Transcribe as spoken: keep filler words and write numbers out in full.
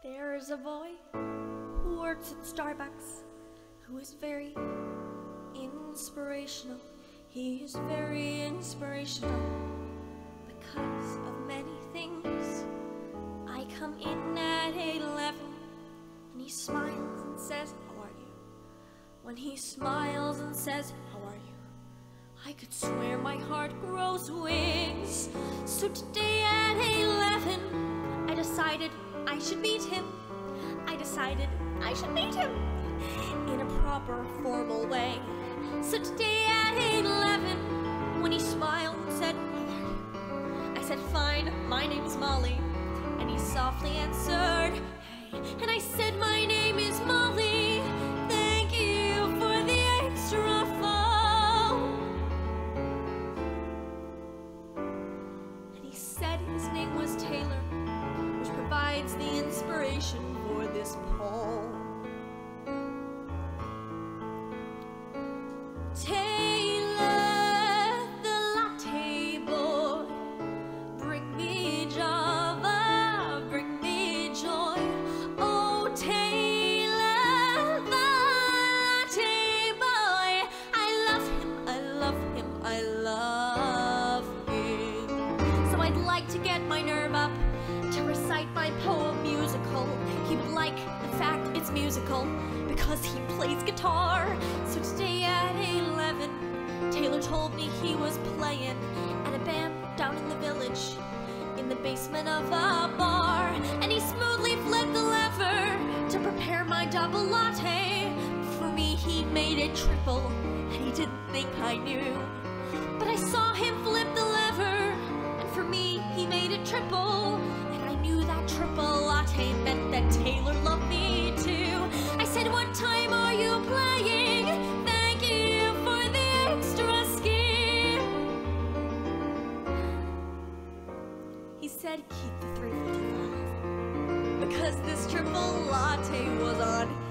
There's a boy who works at Starbucks who is very inspirational. He is very inspirational because of many things. I come in at eight eleven and he smiles and says, "How are you?" When he smiles and says, "How are you?" I could swear my heart grows wings. So today at eight eleven I decided I should meet him. I decided I should meet him in a proper, formal way. So today at eight eleven, when he smiled and said, "How are you?" I said, "Fine, my name's Molly." And he softly answered, "Hey." And I said, "My name is Molly. Thank you for the extra phone." And he said his name was Taylor, which provides the inspiration for this poem. Taylor, the latte boy, bring me Java, bring me joy. Oh, Taylor, the latte boy, I love him, I love him, I love him. So I'd like to get my nerve up to recite my poem musical. He would like the fact it's musical because he plays guitar. So today at eight eleven, Taylor told me he was playing at a band down in the village in the basement of a bar. And he smoothly flipped the lever to prepare my double latte. For me he made it triple and he didn't think I knew. But I saw him flip the lever and for me he made it triple. And I knew that triple latte meant that Taylor loved me too. I said, "What time are you playing? Thank you for the extra skim." He said, "Keep the three fifty-five because this triple latte was on